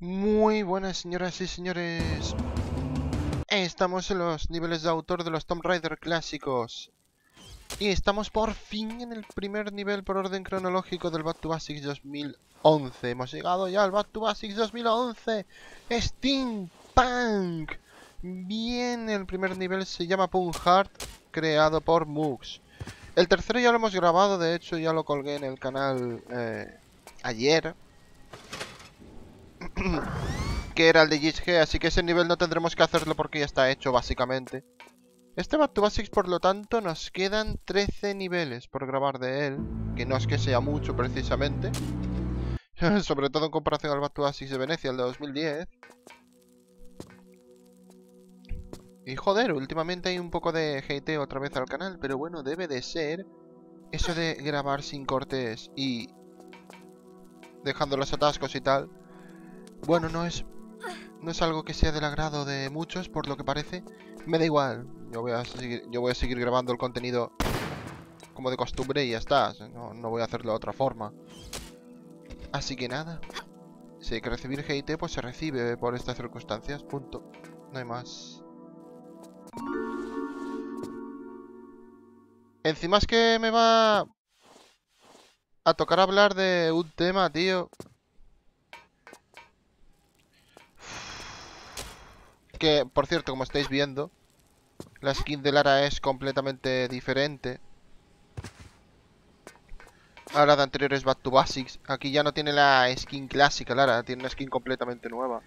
Muy buenas señoras y señores. Estamos en los niveles de autor de los Tomb Raider clásicos. Y estamos por fin en el primer nivel por orden cronológico del Back to Basics 2011. Hemos llegado ya al Back to Basics 2011. Steampunk. Bien, el primer nivel se llama Punk Heart, creado por Mux. El tercero ya lo hemos grabado, de hecho ya lo colgué en el canal ayer. Que era el de GG, así que ese nivel no tendremos que hacerlo porque ya está hecho, básicamente. Este Back to Basics, por lo tanto, nos quedan 13 niveles por grabar de él, que no es que sea mucho, precisamente. Sobre todo en comparación al Back to Basics de Venecia, el de 2010. Y joder, últimamente hay un poco de hate otra vez al canal, pero bueno, debe de ser eso de grabar sin cortes y dejando los atascos y tal. Bueno, no es algo que sea del agrado de muchos, por lo que parece. Me da igual. Yo voy a seguir grabando el contenido como de costumbre y ya está. No voy a hacerlo de otra forma. Así que nada. Si hay que recibir hate, pues se recibe por estas circunstancias. Punto. No hay más. Encima es que me va a tocar hablar de un tema, tío. Que, por cierto, como estáis viendo, la skin de Lara es completamente diferente a la de anteriores Back to Basics. Aquí ya no tiene la skin clásica, Lara, tiene una skin completamente nueva.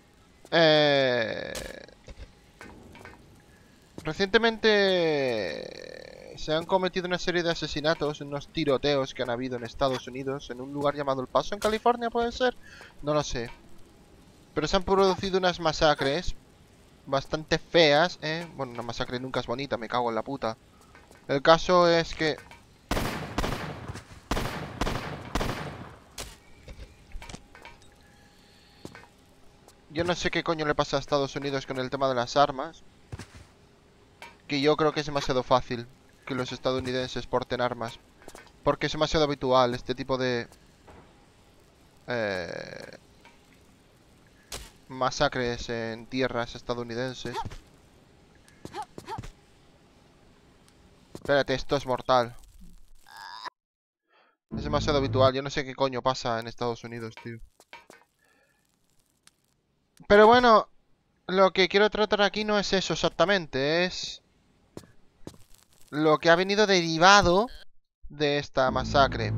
Recientemente se han cometido una serie de asesinatos, unos tiroteos que han habido en Estados Unidos, en un lugar llamado El Paso, en California, ¿puede ser? No lo sé. Pero se han producido unas masacres bastante feas, ¿eh? Bueno, una masacre nunca es bonita, me cago en la puta. El caso es que... yo no sé qué coño le pasa a Estados Unidos con el tema de las armas. Que yo creo que es demasiado fácil que los estadounidenses porten armas. Porque es demasiado habitual este tipo de... masacres en tierras estadounidenses. Espérate, esto es mortal. Es demasiado habitual, yo no sé qué coño pasa en Estados Unidos, tío. Pero bueno, lo que quiero tratar aquí no es eso exactamente, es lo que ha venido derivado de esta masacre.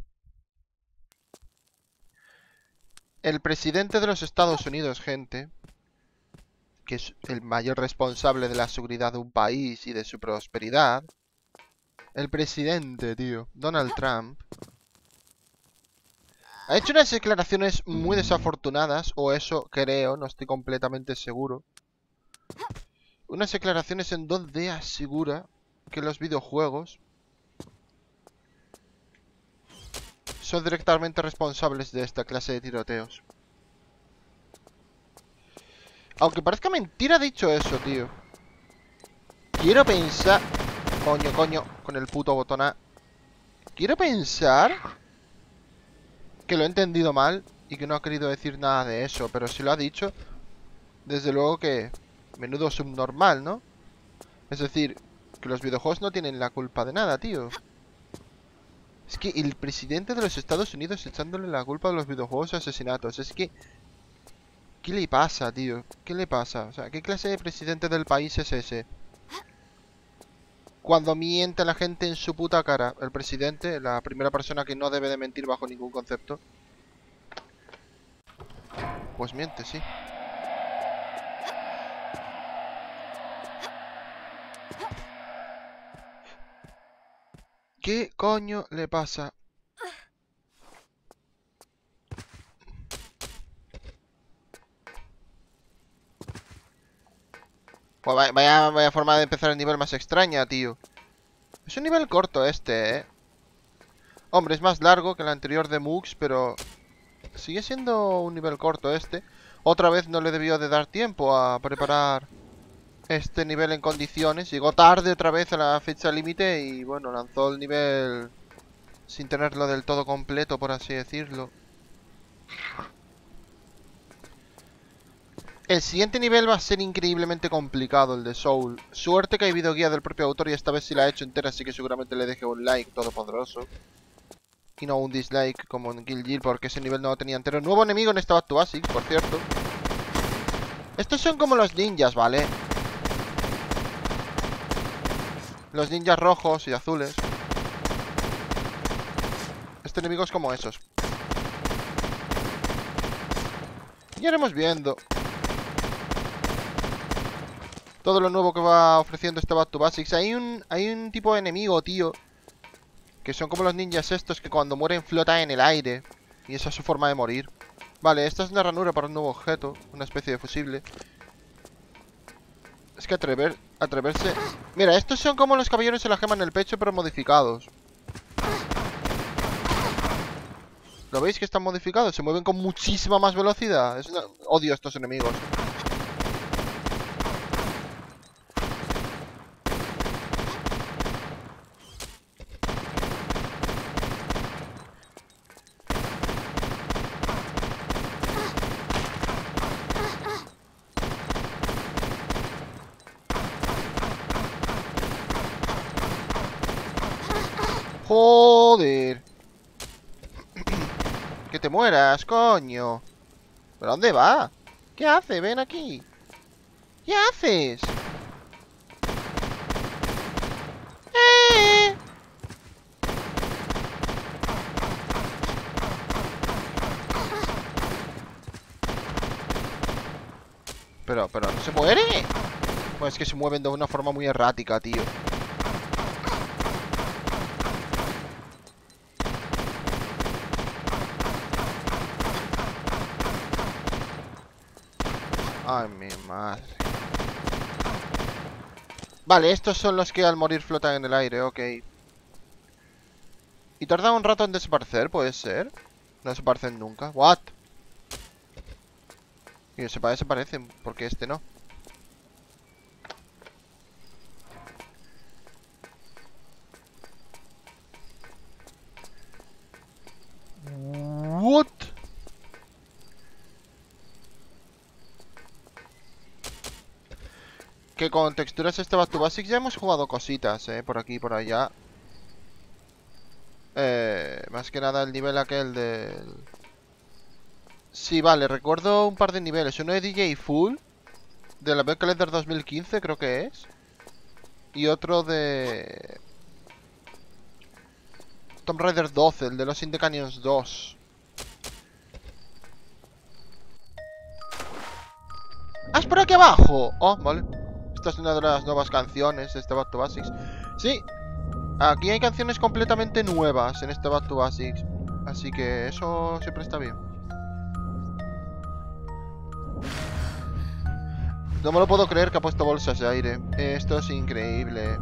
El presidente de los Estados Unidos, gente, que es el mayor responsable de la seguridad de un país y de su prosperidad. El presidente, tío, Donald Trump, ha hecho unas declaraciones muy desafortunadas, o eso creo, no estoy completamente seguro. Unas declaraciones en donde asegura que los videojuegos son directamente responsables de esta clase de tiroteos. Aunque parezca mentira, ha dicho eso, tío. Quiero pensar... Coño, con el puto botón A. Quiero pensar que lo he entendido mal y que no ha querido decir nada de eso, pero si lo ha dicho, desde luego que menudo subnormal, ¿no? Es decir, que los videojuegos no tienen la culpa de nada, tío. Es que el presidente de los Estados Unidos echándole la culpa de los videojuegos asesinatos. Es que... ¿qué le pasa, tío? ¿Qué le pasa? O sea, ¿qué clase de presidente del país es ese? Cuando miente a la gente en su puta cara. El presidente, la primera persona que no debe de mentir bajo ningún concepto. Pues miente, sí. ¿Qué coño le pasa? Pues vaya forma de empezar el nivel más extraña, tío. Es un nivel corto este, ¿eh? Hombre, es más largo que el anterior de Mux, pero... sigue siendo un nivel corto este. Otra vez no le debió de dar tiempo a preparar este nivel en condiciones. Llegó tarde otra vez a la fecha límite y, bueno, lanzó el nivel sin tenerlo del todo completo, por así decirlo. El siguiente nivel va a ser increíblemente complicado, el de Soul. Suerte que hay videoguía del propio autor y esta vez si la he hecho entera, así que seguramente le deje un like todopoderoso. Y no un dislike como en Kill Jill, porque ese nivel no lo tenía entero. Nuevo enemigo en este Back to Basics, por cierto. Estos son como los ninjas, ¿vale? Los ninjas rojos y azules. Este enemigo es como esos. Ya iremos viendo todo lo nuevo que va ofreciendo este Back to Basics. Hay un tipo de enemigo, tío, que son como los ninjas estos que cuando mueren flotan en el aire. Y esa es su forma de morir. Vale, esta es una ranura para un nuevo objeto. Una especie de fusible. Es que atreverse... Mira, estos son como los caballeros de la gema en el pecho, pero modificados. ¿Lo veis que están modificados? Se mueven con muchísima más velocidad. Odio a estos enemigos. Joder. Que te mueras, coño. ¿Pero dónde va? ¿Qué hace? Ven aquí. ¿Qué haces? ¡Eh! Pero, ¿no se muere? Pues es que se mueven de una forma muy errática, tío. Ay, mi madre. Vale, estos son los que al morir flotan en el aire, ok. ¿Y tarda un rato en desaparecer? ¿Puede ser? No desaparecen nunca. ¿What? Y que sepa, desaparecen, porque este no. What? Que con texturas este Back to Basics ya hemos jugado cositas, por aquí y por allá. Más que nada el nivel aquel del... Sí, vale, recuerdo un par de niveles. Uno de DJ Full, de la Calendar 2015 creo que es. Y otro de... Tomb Raider 12, el de los Indie Canyons 2. ¡Ah, es por aquí abajo! Oh, vale. Esta es una de las nuevas canciones de este Back to Basics. Sí, aquí hay canciones completamente nuevas en este Back to Basics. Así que eso siempre está bien. No me lo puedo creer que ha puesto bolsas de aire. Esto es increíble.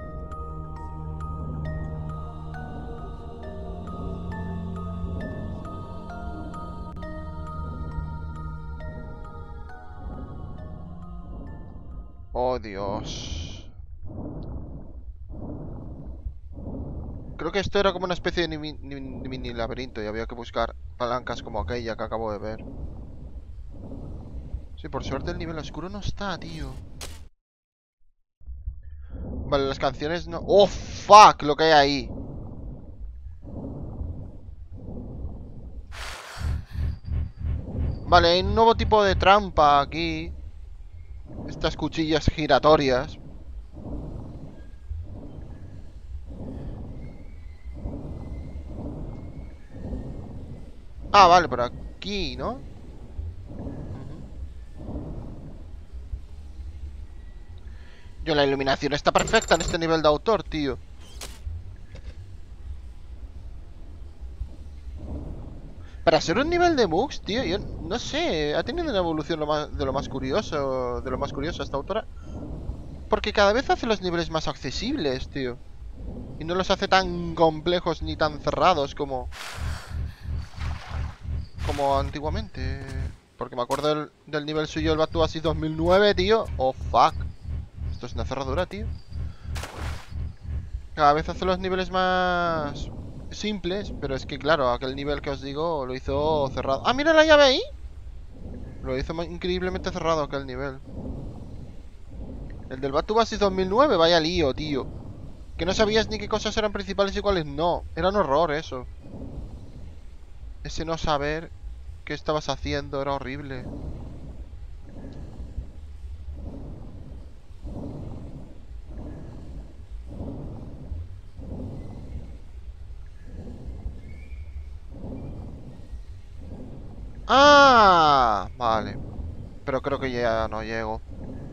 Oh, Dios. Creo que esto era como una especie de mini laberinto y había que buscar palancas como aquella que acabo de ver. Sí, por suerte el nivel oscuro no está, tío. Vale, las canciones no... ¡Oh, fuck! Lo que hay ahí. Vale, hay un nuevo tipo de trampa aquí. Estas cuchillas giratorias. Ah, vale, por aquí, ¿no? Yo, la iluminación está perfecta en este nivel de autor, tío. Para ser un nivel de bugs, tío, yo no sé. Ha tenido una evolución de lo más curioso esta autora. Porque cada vez hace los niveles más accesibles, tío. Y no los hace tan complejos ni tan cerrados como antiguamente. Porque me acuerdo del nivel suyo, el Back to Basics 2009, tío. Oh, fuck. Esto es una cerradura, tío. Cada vez hace los niveles más simples. Pero es que, claro, aquel nivel que os digo lo hizo cerrado. ¡Ah, mira la llave ahí! Lo hizo increíblemente cerrado aquel nivel. El del Back to Basics 2009, vaya lío, tío. Que no sabías ni qué cosas eran principales y cuáles no. Era un horror eso. Ese no saber qué estabas haciendo era horrible. ¡Ah! Vale. Pero creo que ya no llego.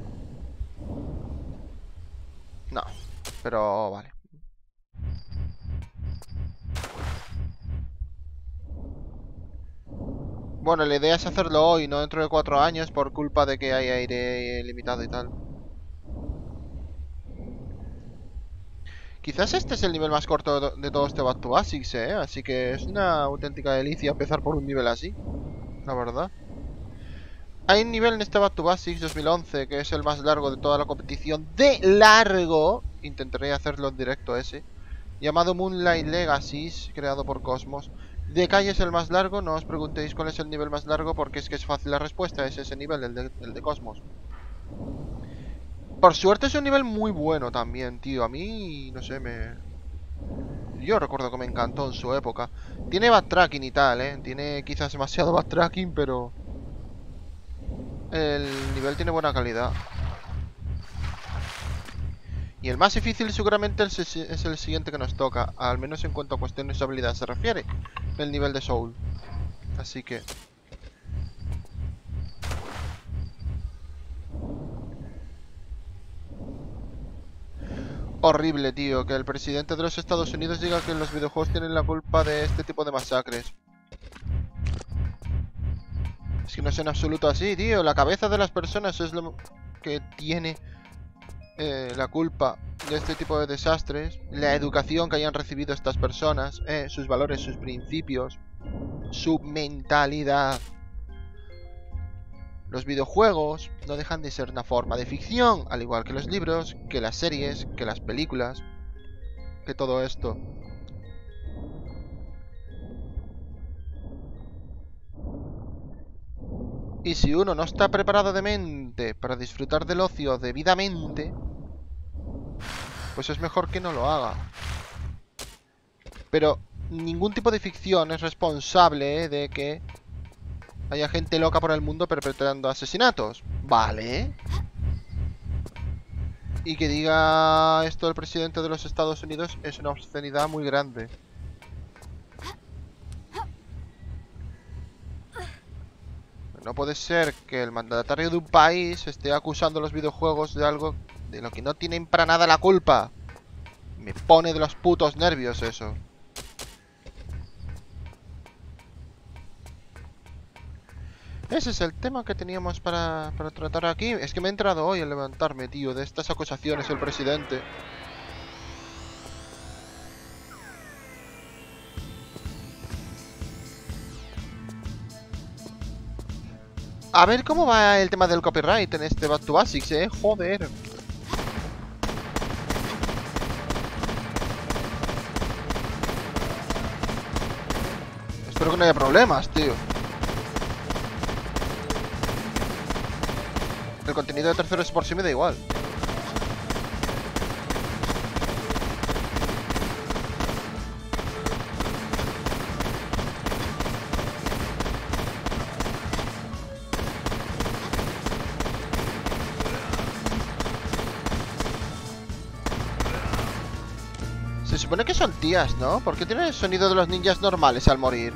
No. Pero vale. Bueno, la idea es hacerlo hoy, no dentro de 4 años, por culpa de que hay aire limitado y tal. Quizás este es el nivel más corto de todo este Back to Basics, ¿eh? Así que es una auténtica delicia empezar por un nivel así, la verdad. Hay un nivel en este Back to Basics 2011 que es el más largo de toda la competición. ¡De largo! Intentaré hacerlo en directo ese. Llamado Moonlight Legacies, creado por Cosmos. De calle es el más largo, no os preguntéis cuál es el nivel más largo porque es que es fácil la respuesta, es ese nivel, el de Cosmos. Por suerte es un nivel muy bueno también, tío. A mí, no sé, yo recuerdo que me encantó en su época. Tiene backtracking y tal, ¿eh? Tiene quizás demasiado backtracking, pero el nivel tiene buena calidad. Y el más difícil seguramente es el siguiente que nos toca, al menos en cuanto a cuestiones de habilidad se refiere, el nivel de Soul. Así que... horrible, tío, que el presidente de los Estados Unidos diga que los videojuegos tienen la culpa de este tipo de masacres. Es que no es en absoluto así, tío. La cabeza de las personas es lo que tiene la culpa de este tipo de desastres. La educación que hayan recibido estas personas, sus valores, sus principios, su mentalidad. Los videojuegos no dejan de ser una forma de ficción, al igual que los libros, que las series, que las películas, que todo esto. Y si uno no está preparado de mente para disfrutar del ocio debidamente, pues es mejor que no lo haga. Pero ningún tipo de ficción es responsable de que haya gente loca por el mundo perpetrando asesinatos. Vale. Y que diga esto el presidente de los Estados Unidos es una obscenidad muy grande. No puede ser que el mandatario de un país esté acusando a los videojuegos de algo de lo que no tienen para nada la culpa. Me pone de los putos nervios eso. Ese es el tema que teníamos para tratar aquí. Es que me he entrado hoy a levantarme, tío, de estas acusaciones el presidente. A ver cómo va el tema del copyright en este Back to Basics, joder. Espero que no haya problemas, tío. El contenido de terceros por sí me da igual. Se supone que son tías, ¿no? ¿Por qué tienen el sonido de los ninjas normales al morir?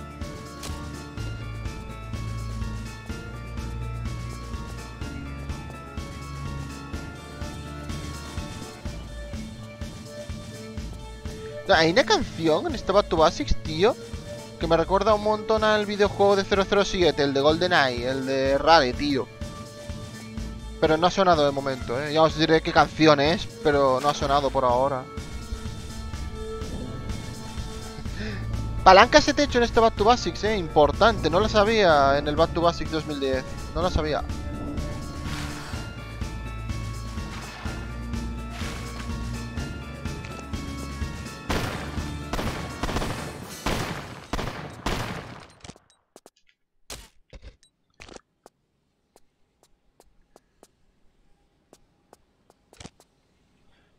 Hay una canción en este Back to Basics, tío, que me recuerda un montón al videojuego de 007, el de GoldenEye, el de Rare, tío. Pero no ha sonado de momento, Ya os diré qué canción es, pero no ha sonado por ahora. Palancas de techo en este Back to Basics, importante. No lo sabía en el Back to Basics 2010. No lo sabía.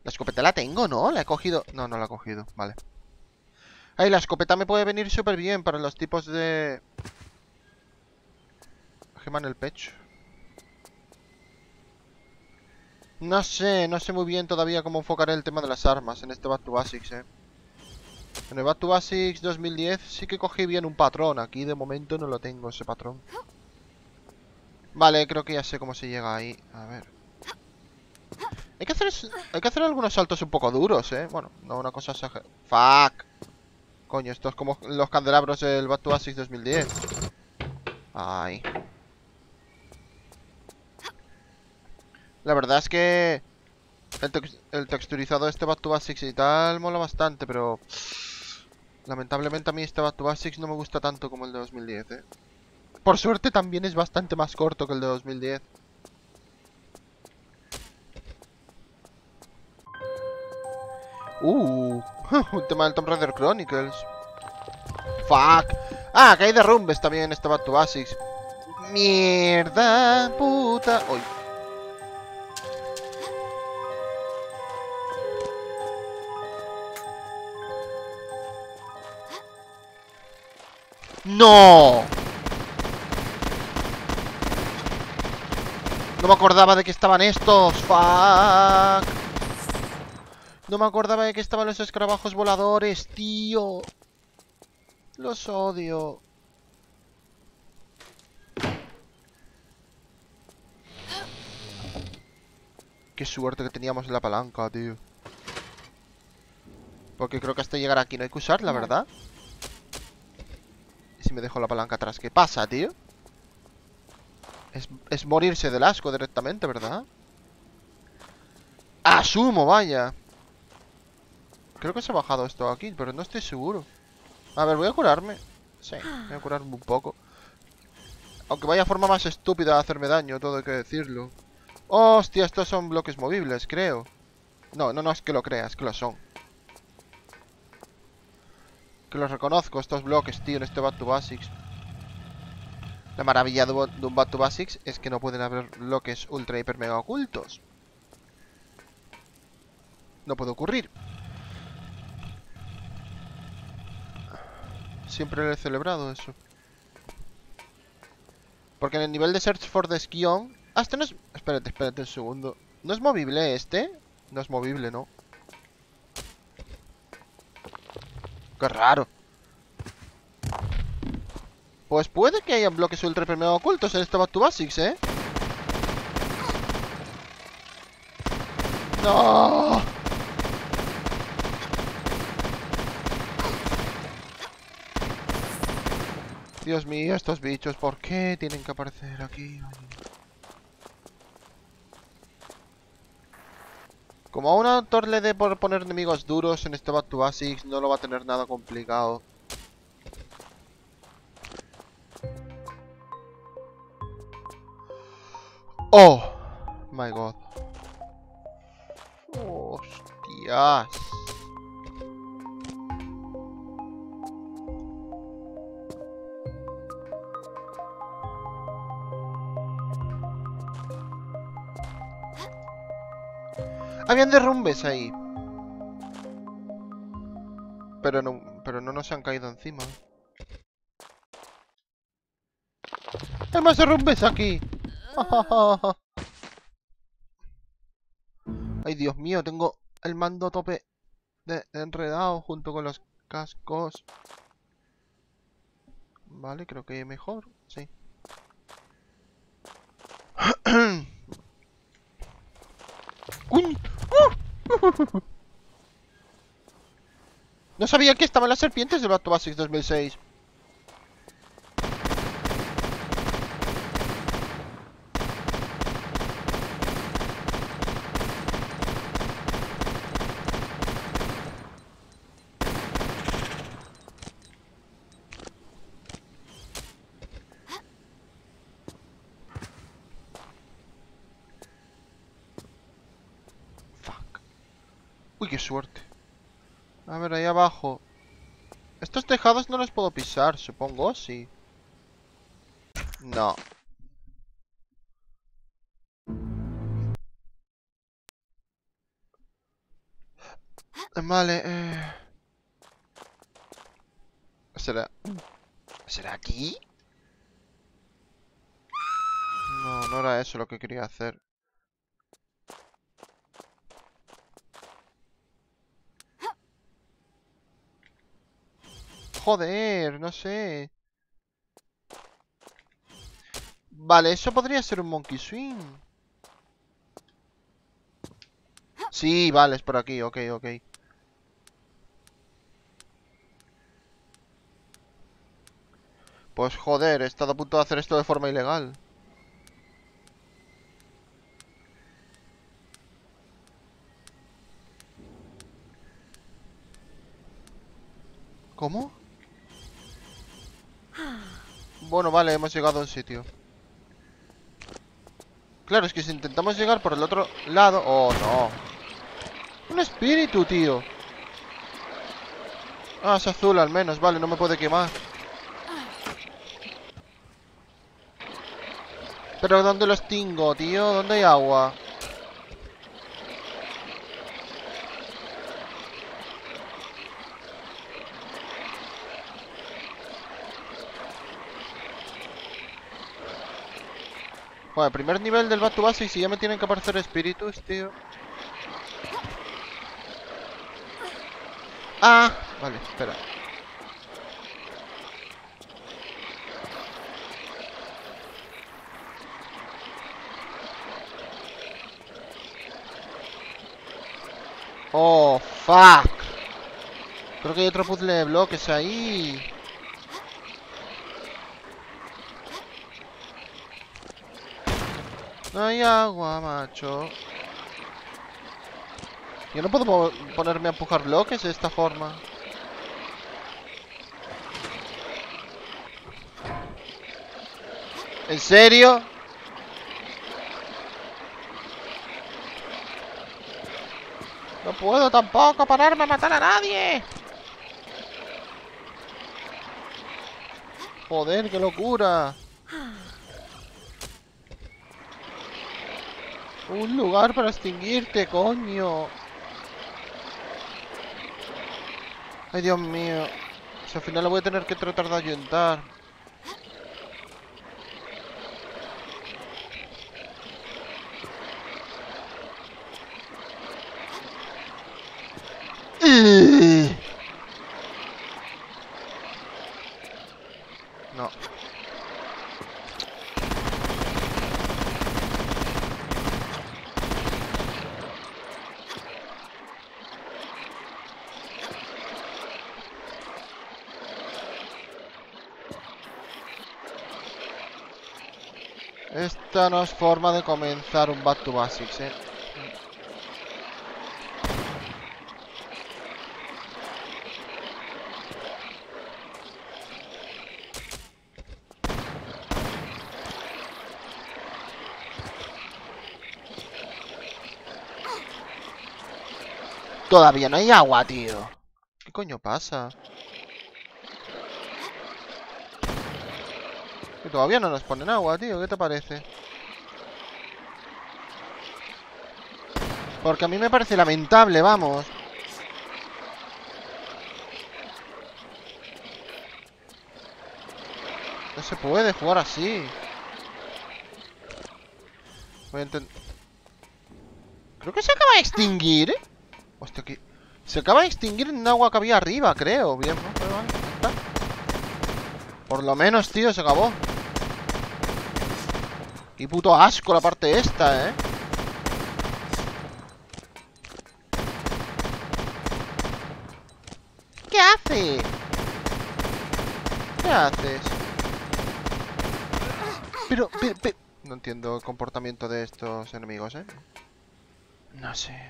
escopeta la tengo, ¿no? La he cogido... No, no la he cogido, vale. Ay, la escopeta me puede venir súper bien para los tipos de... Gema en el pecho. No sé muy bien todavía cómo enfocaré el tema de las armas en este Back to Basics, En el Back to Basics 2010 sí que cogí bien un patrón. Aquí de momento no lo tengo, ese patrón. Vale, creo que ya sé cómo se llega ahí. A ver. Hay que hacer algunos saltos un poco duros, Bueno, no una cosa exagerada. ¡Fuck! Coño, esto es como los candelabros del Back to Basics 2010. Ay. La verdad es que el texturizado de este Back to Basics y tal mola bastante, pero... Lamentablemente a mí este Back to Basics no me gusta tanto como el de 2010, Por suerte también es bastante más corto que el de 2010. Un tema del Tomb Raider Chronicles. Fuck. Ah, que hay derrumbes también en este Back to Basics. Mierda, puta. Uy. ¡No! No me acordaba de que estaban estos. Fuck. No me acordaba de que estaban los escarabajos voladores, tío. Los odio. Qué suerte que teníamos en la palanca, tío. Porque creo que hasta llegar aquí no hay que usarla, ¿verdad? ¿Y si me dejo la palanca atrás? ¿Qué pasa, tío? Es morirse del asco directamente, ¿verdad? ¡Asumo, vaya! Creo que se ha bajado esto aquí, pero no estoy seguro. A ver, voy a curarme. Sí, voy a curarme un poco. Aunque vaya forma más estúpida de hacerme daño, todo hay que decirlo. ¡Hostia! Estos son bloques movibles, creo. No, no, no es que lo creas, que lo son. Que los reconozco, estos bloques, tío, en este Back to Basics. La maravilla de un Back to Basics es que no pueden haber bloques ultra hiper mega ocultos. No puede ocurrir. Siempre lo he celebrado eso. Porque en el nivel de Search for the Skion... Ah, este no es... Espérate un segundo. ¿No es movible este? No es movible, ¿no? Qué raro. Pues puede que haya bloques ultra hiper mega ocultos en este Back to Basics, ¡No! Dios mío, estos bichos, ¿por qué tienen que aparecer aquí? Como a un autor le dé por poner enemigos duros en este Back to Basics, no lo va a tener nada complicado. ¡Oh! My God. ¡Hostias! Habían derrumbes ahí. Pero no nos han caído encima. ¡Hay más derrumbes aquí! Ay, Dios mío, tengo el mando a tope de enredado junto con los cascos. Vale, creo que mejor, sí. ¡Uy! No sabía que estaban las serpientes del Back to Basics 2006. Fuck. Uy, qué suerte. A ver, ahí abajo. Estos tejados no los puedo pisar, supongo, sí. No. Vale, ¿Será? ¿Será aquí? No, no era eso lo que quería hacer. Joder, no sé. Vale, eso podría ser un Monkey Swing. Sí, vale, es por aquí, ok, ok. Pues joder, he estado a punto de hacer esto de forma ilegal. ¿Cómo? Bueno, vale, hemos llegado a un sitio. Claro, es que si intentamos llegar por el otro lado... Oh, no. Un espíritu, tío. Ah, es azul al menos, vale, no me puede quemar. Pero ¿dónde lo extingo, tío? ¿Dónde hay agua? Joder, primer nivel del Back to Basics y ya me tienen que aparecer espíritus, tío. Ah, vale, espera. Oh, fuck. Creo que hay otro puzzle de bloques ahí. No hay agua, macho. Yo no puedo ponerme a empujar bloques de esta forma. ¿En serio? No puedo tampoco pararme a matar a nadie. Joder, qué locura. Un lugar para extinguirte, coño. Ay, Dios mío. Si al final lo voy a tener que tratar de ayudar. No. Esta no es forma de comenzar un Back to Basics, eh. Todavía no hay agua, tío. ¿Qué coño pasa? Que todavía no nos ponen agua, tío. ¿Qué te parece? Porque a mí me parece lamentable, vamos. No se puede jugar así. Voy a intentar... Creo que se acaba de extinguir, ¿eh? Hostia, que... Se acaba de extinguir en agua que había arriba, creo. Bien, ¿no? Vale, vale, ya está. Por lo menos, tío, se acabó. Y puto asco la parte esta, ¿eh? ¿Qué hace? ¿Qué haces? Pero... No entiendo el comportamiento de estos enemigos, ¿eh? No sé.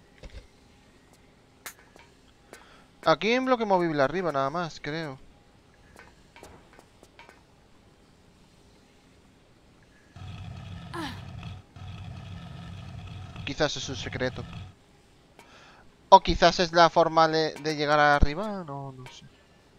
Aquí en bloque movible arriba nada más, creo. Quizás es un secreto. O quizás es la forma de llegar arriba. No, no sé.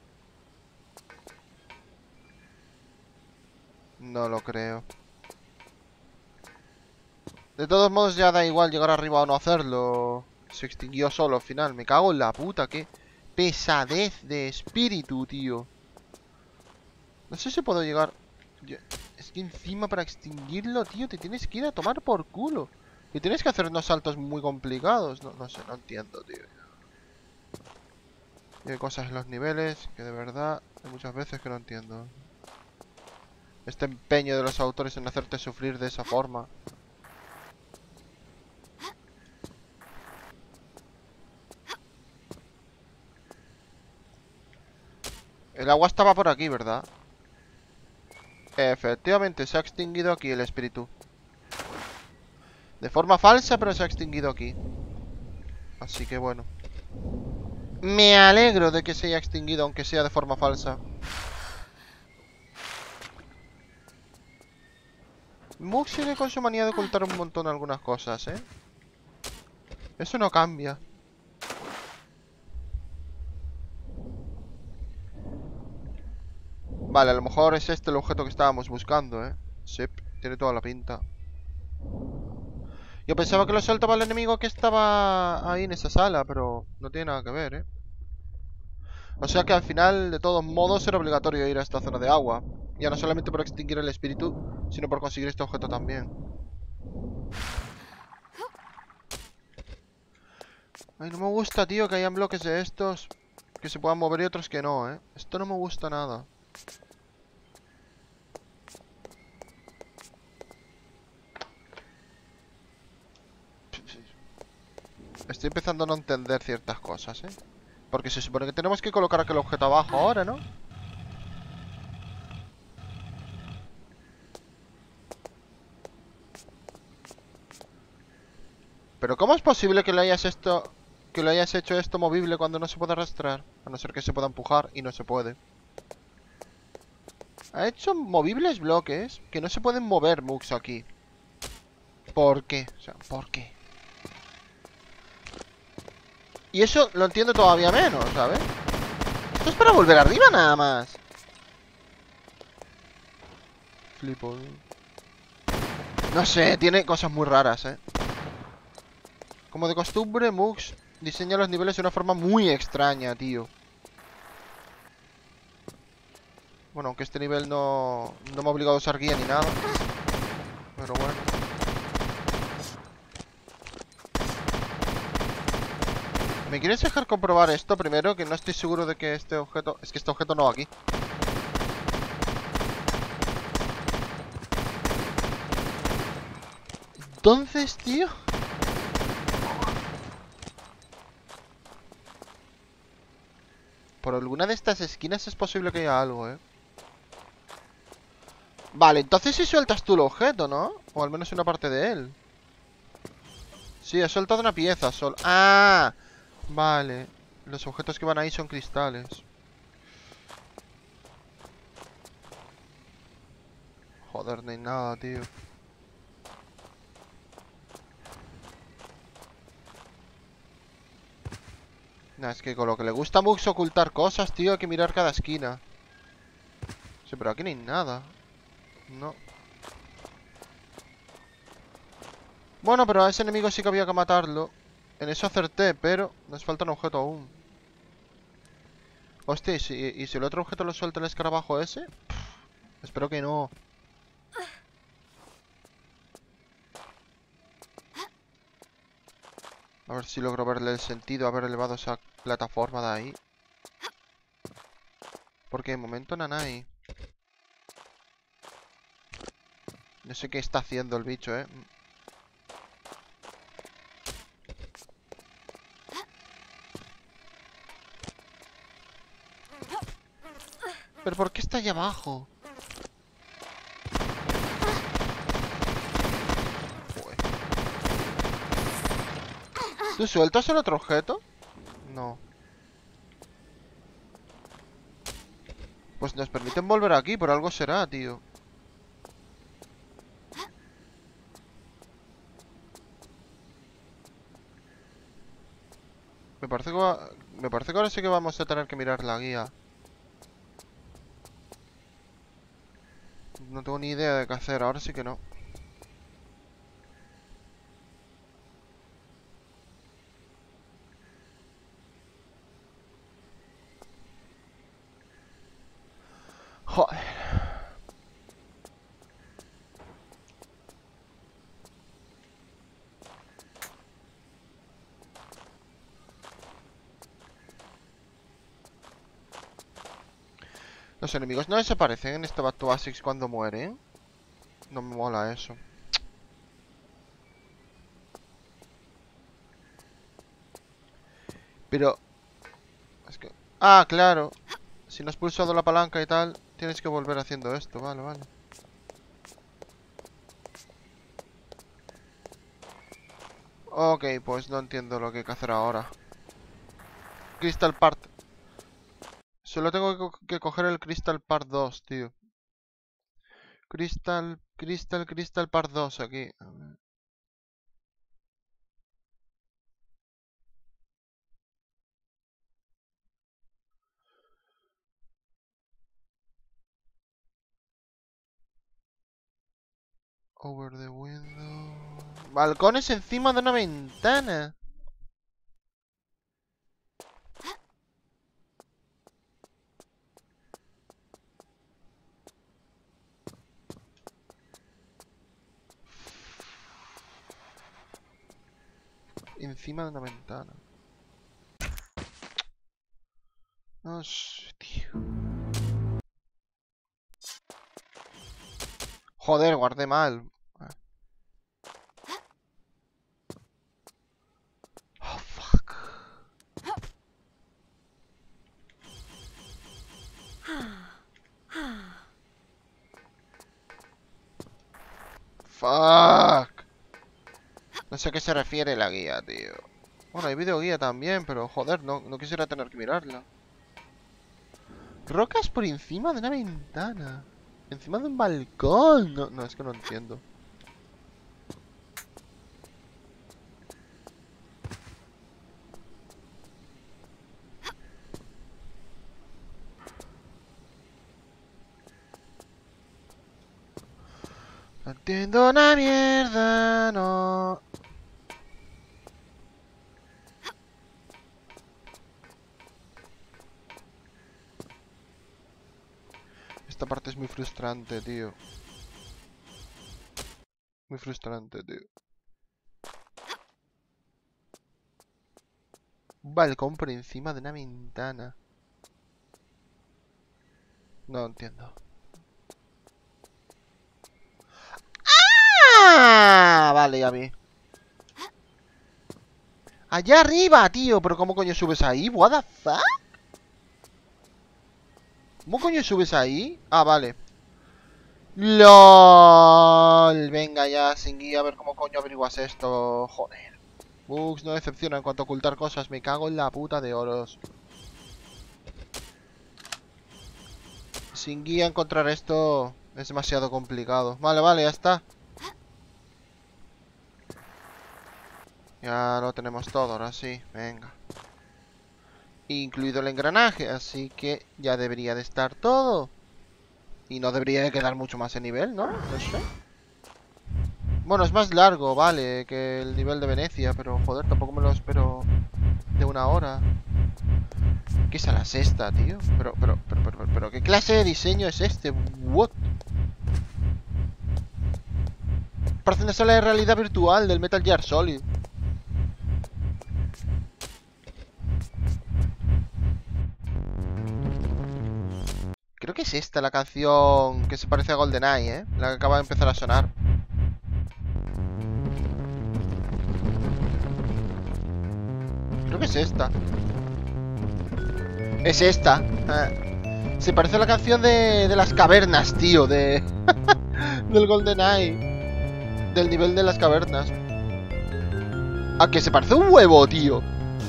No lo creo. De todos modos ya da igual llegar arriba o no hacerlo. Se extinguió solo al final. Me cago en la puta, qué pesadez de espíritu, tío. No sé si puedo llegar... Es que encima para extinguirlo, tío, te tienes que ir a tomar por culo. Y tienes que hacer unos saltos muy complicados. No sé, no entiendo, tío. Y hay cosas en los niveles que de verdad hay muchas veces que no entiendo. Este empeño de los autores en hacerte sufrir de esa forma. El agua estaba por aquí, ¿verdad? Efectivamente, se ha extinguido aquí el espíritu. De forma falsa, pero se ha extinguido aquí. Así que bueno. Me alegro de que se haya extinguido, aunque sea de forma falsa. Mug sigue con su manía de ocultar un montón algunas cosas, ¿eh? Eso no cambia. Vale, a lo mejor es este el objeto que estábamos buscando, ¿eh? Sí, tiene toda la pinta. Yo pensaba que lo soltaba el enemigo que estaba ahí en esa sala, pero no tiene nada que ver, ¿eh? O sea que al final, de todos modos, era obligatorio ir a esta zona de agua. Ya no solamente por extinguir el espíritu, sino por conseguir este objeto también. Ay, no me gusta, tío, que hayan bloques de estos que se puedan mover y otros que no, ¿eh? Esto no me gusta nada. Estoy empezando a no entender ciertas cosas, ¿eh? Porque se supone que tenemos que colocar aquel objeto abajo ahora, ¿no? Pero ¿cómo es posible que lo hayas hecho esto movible cuando no se puede arrastrar? A no ser que se pueda empujar y no se puede. Ha hecho movibles bloques que no se pueden mover, Mux, aquí. ¿Por qué? O sea, ¿por qué? Y eso lo entiendo todavía menos, ¿sabes? Esto es para volver arriba nada más. Flipo. No sé, tiene cosas muy raras, ¿eh? Como de costumbre, Mux diseña los niveles de una forma muy extraña, tío. Bueno, aunque este nivel no me ha obligado a usar guía ni nada. Pero bueno. ¿Me quieres dejar comprobar esto primero? Que no estoy seguro de que este objeto... Es que este objeto no va aquí. Entonces, tío... Por alguna de estas esquinas es posible que haya algo, ¿eh? Vale, entonces si sueltas tú el objeto, ¿no? O al menos una parte de él. Sí, he soltado una pieza solo. ¡Ah! Vale. Los objetos que van ahí son cristales. Joder, no hay nada, tío. Nah, es que con lo que le gusta a Mux ocultar cosas, tío, hay que mirar cada esquina. Sí, pero aquí no hay nada. No. Bueno, pero a ese enemigo sí que había que matarlo. En eso acerté, pero nos falta un objeto aún. Hostia, ¿y si el otro objeto lo suelta el escarabajo ese? Espero que no. A ver si logro verle el sentido a haber elevado esa plataforma de ahí. Porque de momento nanay. No sé qué está haciendo el bicho, ¿eh? ¿Pero por qué está allá abajo? Joder. ¿Tú sueltas el otro objeto? No. Pues nos permiten volver aquí, por algo será, tío. Me parece que ahora sí que vamos a tener que mirar la guía. No tengo ni idea de qué hacer, ahora sí que no. Los enemigos no desaparecen en este Back to Basics cuando mueren. No me mola eso. Pero... es que... ah, claro. Si no has pulsado la palanca y tal, tienes que volver haciendo esto. Vale, vale. Ok, pues no entiendo lo que hay que hacer ahora. Crystal Part. Solo tengo que coger el Crystal Part 2, tío. Crystal Part 2 aquí. A ver. Over the window. Balcones encima de una ventana. Encima de una ventana. No sé, tío. Joder, guardé mal. Oh, fuck. Fuck. No sé a qué se refiere la guía, tío. Bueno, hay videoguía también, pero joder, no quisiera tener que mirarla. Rocas por encima de una ventana. Encima de un balcón. No, es que no entiendo. No entiendo una mierda, no. Esta parte es muy frustrante, tío. Muy frustrante, tío. Un balcón por encima de una ventana. No entiendo. ¡Ah! Vale, ya vi. Allá arriba, tío. Pero ¿cómo coño subes ahí? What the fuck? ¿Cómo coño subes ahí? Ah, vale. LOL. Venga ya, sin guía, a ver cómo coño averiguas esto. Joder. Bugs no decepciona en cuanto a ocultar cosas. Me cago en la puta de oros. Sin guía encontrar esto es demasiado complicado. Vale, vale, ya está. Ya lo tenemos todo, ahora sí. Venga. Incluido el engranaje, así que ya debería de estar todo. Y no debería de quedar mucho más en nivel, ¿no? No sé. Bueno, es más largo, vale, que el nivel de Venecia, pero joder, tampoco me lo espero de una hora. ¿Qué es a la sexta, tío? Pero, ¿qué clase de diseño es este? What? Parece una sala de realidad virtual del Metal Gear Solid. Creo que es esta la canción que se parece a GoldenEye, ¿eh? La que acaba de empezar a sonar. Creo que es esta. Es esta. Se parece a la canción de las cavernas, tío. Del GoldenEye. Del nivel de las cavernas. A que se parece a un huevo, tío.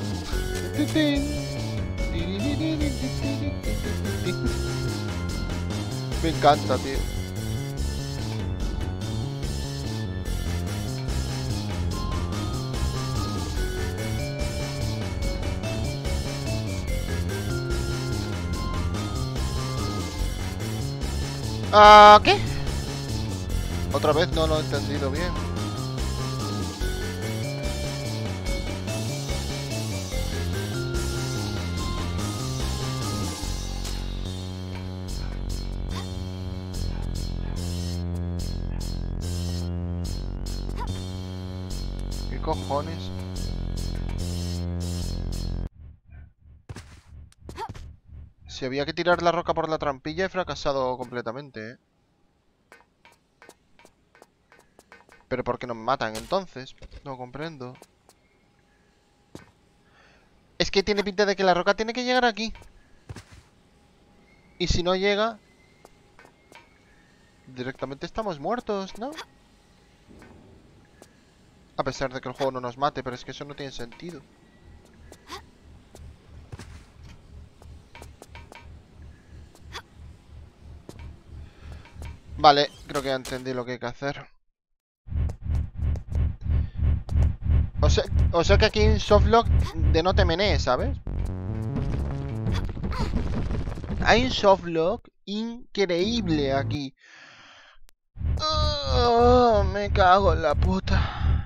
Me encanta, tío. Ah, ¿qué? Otra vez no lo he entendido bien. ¿Qué cojones? Si había que tirar la roca por la trampilla, he fracasado completamente, ¿eh? ¿Pero por qué no me matan entonces? No comprendo. Es que tiene pinta de que la roca tiene que llegar aquí. Y si no llega... directamente estamos muertos, ¿no? A pesar de que el juego no nos mate, pero es que eso no tiene sentido. Vale, creo que ya entendí lo que hay que hacer. O sea que aquí en Softlock de no te menees, ¿sabes? Hay un Softlock increíble aquí. Oh, me cago en la puta.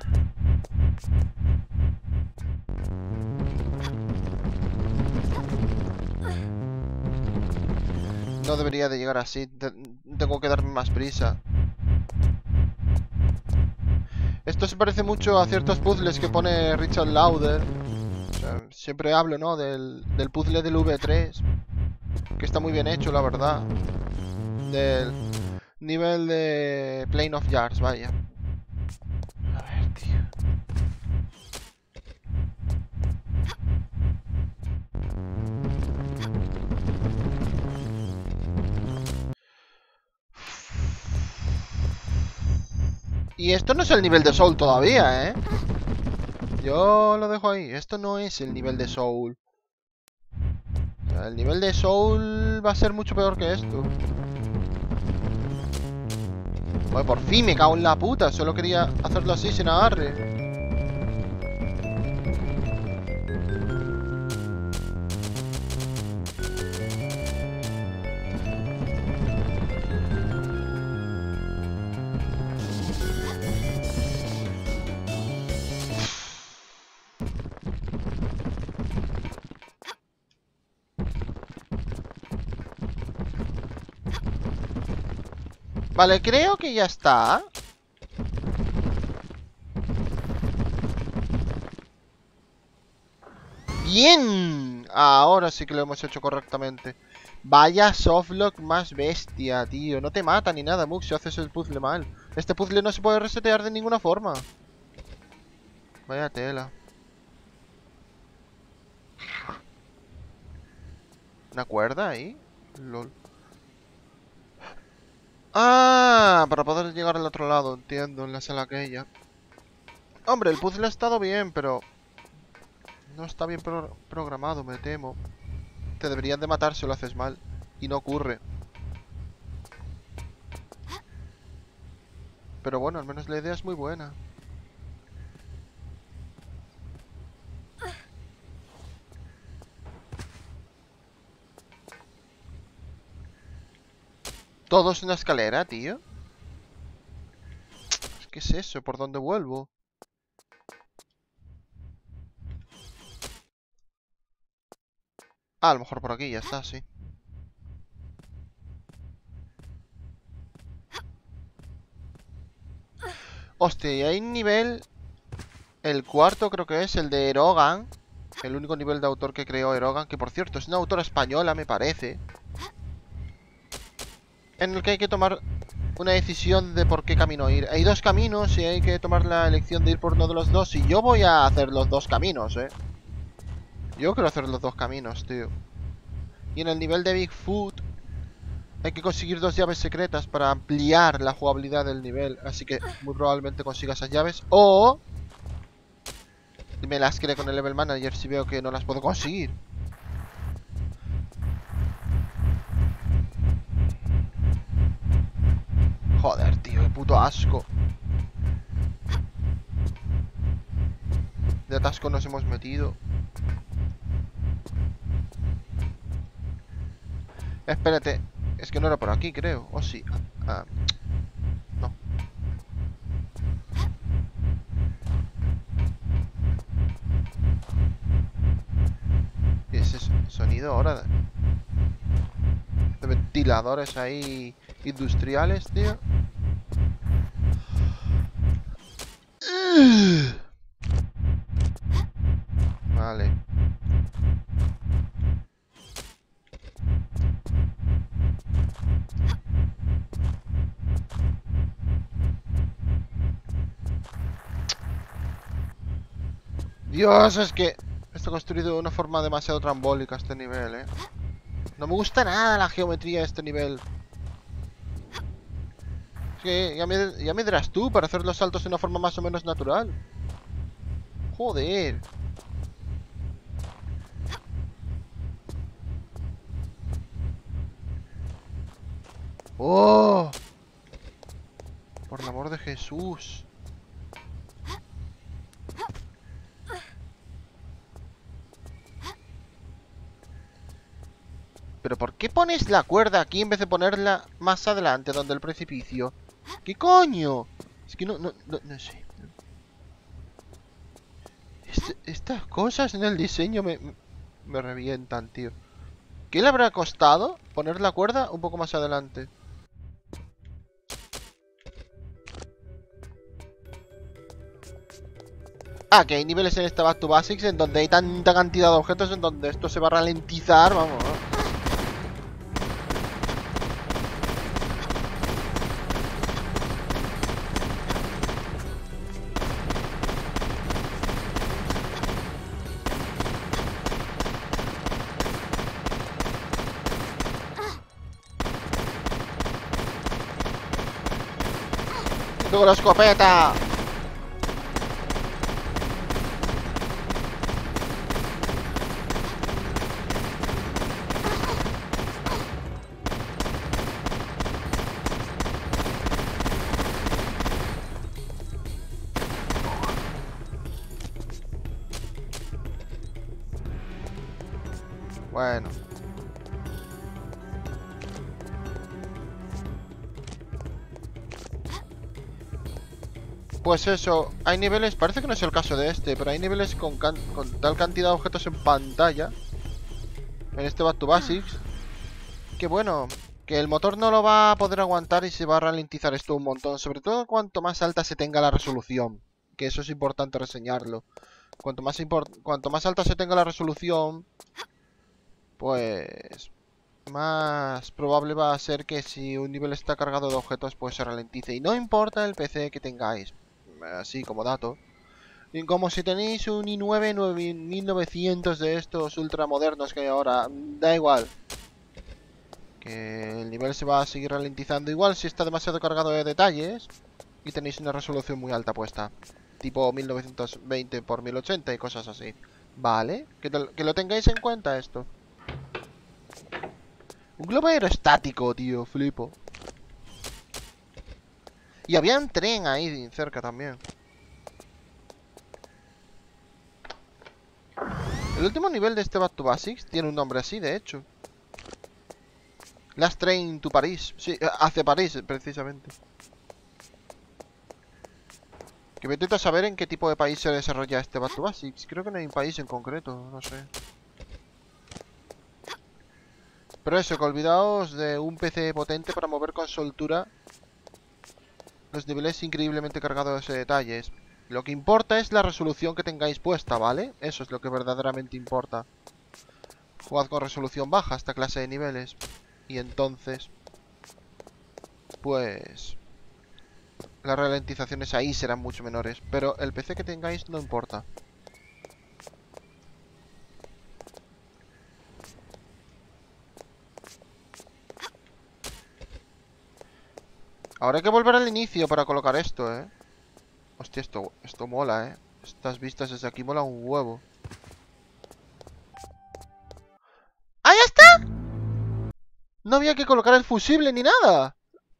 No debería de llegar así. Tengo que darme más prisa. Esto se parece mucho a ciertos puzzles que pone Richard Lauder. O sea, siempre hablo, ¿no? Del puzzle del V3. Que está muy bien hecho, la verdad. Del nivel de Plane of Yards, vaya. A ver, tío. Y esto no es el nivel de Soul todavía, ¿eh? Yo lo dejo ahí. Esto no es el nivel de Soul. O sea, el nivel de Soul va a ser mucho peor que esto. Joder, por fin me cago en la puta. Solo quería hacerlo así sin agarre. Vale, creo que ya está. ¡Bien! Ahora sí que lo hemos hecho correctamente. Vaya softlock más bestia, tío. No te mata ni nada, Mux, si haces el puzzle mal. Este puzzle no se puede resetear de ninguna forma. Vaya tela. ¿Una cuerda ahí? LOL. Ah, para poder llegar al otro lado, entiendo, en la sala aquella. Hombre, el puzzle ha estado bien, pero... no está bien programado, me temo. Te deberían de matar si lo haces mal. Y no ocurre. Pero bueno, al menos la idea es muy buena. ¿Todo es una escalera, tío? ¿Qué es eso? ¿Por dónde vuelvo? Ah, a lo mejor por aquí, ya está, sí. Hostia, y hay un nivel... el cuarto creo que es el de Erogan. El único nivel de autor que creó Erogan. Que por cierto, es una autora española, me parece. En el que hay que tomar una decisión de por qué camino ir. Hay dos caminos y hay que tomar la elección de ir por uno de los dos. Y yo voy a hacer los dos caminos, Yo quiero hacer los dos caminos, tío. Y en el nivel de Bigfoot hay que conseguir 2 llaves secretas para ampliar la jugabilidad del nivel. Así que muy probablemente consiga esas llaves. O... me las cree con el level manager si veo que no las puedo conseguir. Joder, tío, qué puto asco. De atasco nos hemos metido. Espérate, es que no era por aquí, creo. O sí. Ah, no. ¿Qué es ese sonido ahora? De ventiladores ahí industriales, tío. Vale. Dios, es que está construido de una forma demasiado trambólica este nivel, No me gusta nada la geometría de este nivel. Es que ya me dirás tú para hacer los saltos de una forma más o menos natural. Joder. ¡Oh! Por el amor de Jesús. ¿Pero por qué pones la cuerda aquí en vez de ponerla más adelante, donde el precipicio? ¿Qué coño? Es que no sé. Estas cosas en el diseño me revientan, tío. ¿Qué le habrá costado poner la cuerda un poco más adelante? Ah, que hay niveles en este Back to Basics en donde hay tanta cantidad de objetos en donde esto se va a ralentizar, vamos, ¿no? ¡Tengo la escopeta! Bueno. Pues eso, hay niveles, parece que no es el caso de este, pero hay niveles con tal cantidad de objetos en pantalla en este Back to Basics, que bueno, que el motor no lo va a poder aguantar y se va a ralentizar esto un montón, sobre todo cuanto más alta se tenga la resolución, que eso es importante reseñarlo. Cuanto más alta se tenga la resolución, pues más probable va a ser que si un nivel está cargado de objetos, pues se ralentice. Y no importa el PC que tengáis, así como dato. Y como si tenéis un i9 9900 de estos ultramodernos que hay ahora, da igual. Que el nivel se va a seguir ralentizando igual si está demasiado cargado de detalles y tenéis una resolución muy alta puesta. Tipo 1920 x 1080 y cosas así. Vale, que lo tengáis en cuenta esto. Un globo aerostático, tío, flipo. Y había un tren ahí cerca también. El último nivel de este Back to Basics tiene un nombre así, de hecho. Last Train to Paris. Sí, hacia París, precisamente. Que me intento saber en qué tipo de país se desarrolla este Back to Basics. Creo que no hay un país en concreto, no sé. Pero eso, que olvidaos de un PC potente para mover con soltura los niveles increíblemente cargados de detalles. Lo que importa es la resolución que tengáis puesta, ¿vale? Eso es lo que verdaderamente importa. Jugad con resolución baja esta clase de niveles. Y entonces, pues, las ralentizaciones ahí serán mucho menores. Pero el PC que tengáis no importa. Ahora hay que volver al inicio para colocar esto, ¿eh? Hostia, esto mola, ¿eh? Estas vistas desde aquí mola un huevo. ¡Ah, ya está! No había que colocar el fusible ni nada.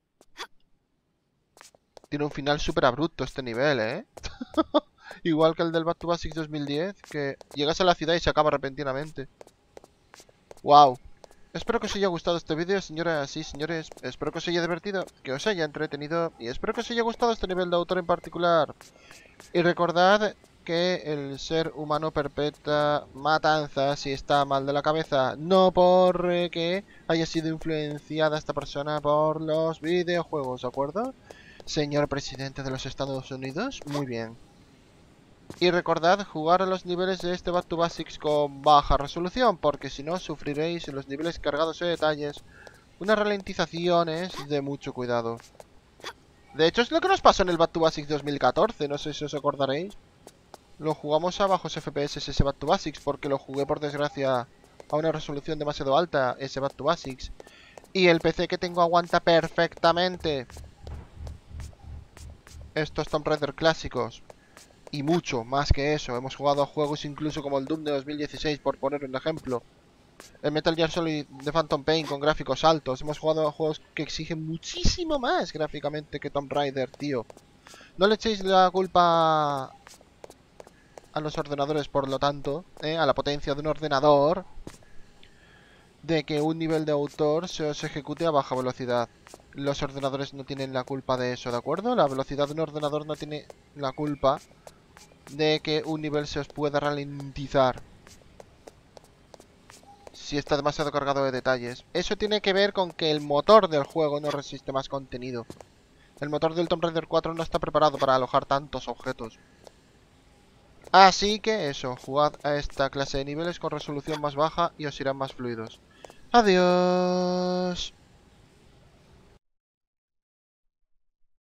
Tiene un final súper abrupto este nivel, ¿eh? Igual que el del Back to Basics 2010, que llegas a la ciudad y se acaba repentinamente. ¡Wow! Espero que os haya gustado este vídeo, señoras y señores. Espero que os haya divertido, que os haya entretenido y espero que os haya gustado este nivel de autor en particular. Y recordad que el ser humano perpetra matanzas si está mal de la cabeza, no por que haya sido influenciada esta persona por los videojuegos, ¿de acuerdo? Señor presidente de los Estados Unidos, muy bien. Y recordad jugar a los niveles de este Back to Basics con baja resolución, porque si no sufriréis en los niveles cargados de detalles unas ralentizaciones de mucho cuidado. De hecho es lo que nos pasó en el Back to Basics 2014, no sé si os acordaréis. lo jugamos a bajos FPS ese Back to Basics, porque lo jugué por desgracia a una resolución demasiado alta, ese Back to Basics. Y el PC que tengo aguanta perfectamente estos Tomb Raider clásicos. Y mucho más que eso. Hemos jugado a juegos incluso como el Doom de 2016, por poner un ejemplo. El Metal Gear Solid de Phantom Pain con gráficos altos. Hemos jugado a juegos que exigen muchísimo más gráficamente que Tomb Raider, tío. No le echéis la culpa a los ordenadores, por lo tanto, a la potencia de un ordenador, de que un nivel de autor se os ejecute a baja velocidad. Los ordenadores no tienen la culpa de eso, ¿de acuerdo? La velocidad de un ordenador no tiene la culpa de que un nivel se os pueda ralentizar si está demasiado cargado de detalles. Eso tiene que ver con que el motor del juego no resiste más contenido. El motor del Tomb Raider 4 no está preparado para alojar tantos objetos. Así que eso, jugad a esta clase de niveles con resolución más baja y os irán más fluidos. Adiós.